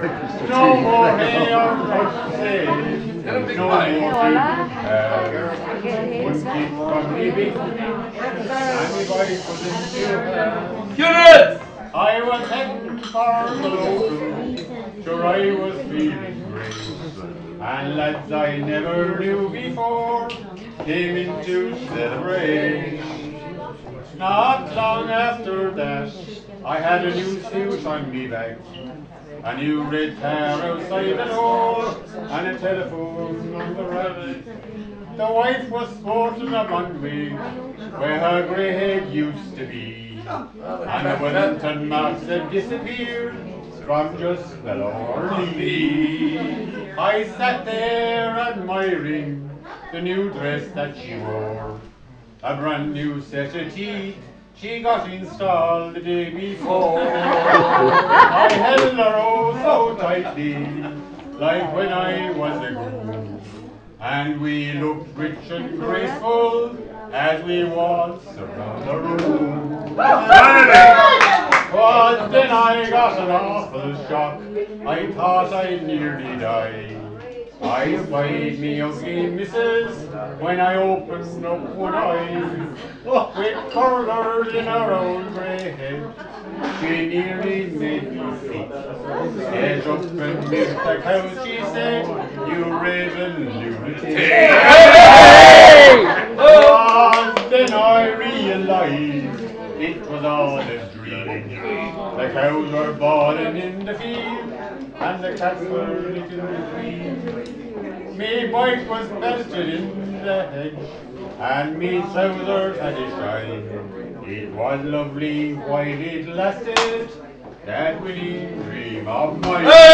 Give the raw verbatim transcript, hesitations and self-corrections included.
No more hay or much say, no more dreaming. One keep from leaving, and if I couldn't do her. Unit! I was heading for the local, sure I was feeling great. And lads I never knew before came in to celebrate. Not long after that, I had a new suit on me back, a new red car outside the door, and a telephone on the rack. The wife was sporting a blonde wig where her grey head used to be, and the Wellington marks had disappeared from just below her knee. I sat there admiring the new dress that she wore, a brand new set of teeth she got installed the day before. I held her oh so tightly, like when I was a groom, and we looked rich and graceful as we waltzed around the room. But then I got an awful shock, I thought I'd nearly die. I spied me ugly missus when I opened up one eye. With curlers in her own grey head, she nearly made me sick. Get up and milk the cow, she said, you raving lunatic. But then I realized it was all a dream. The cows were balling in the field, and the cats were licking the cream. Me bike was belted in the hedge, and me trousers had a shine. It was lovely while it lasted, that winning dream of mine.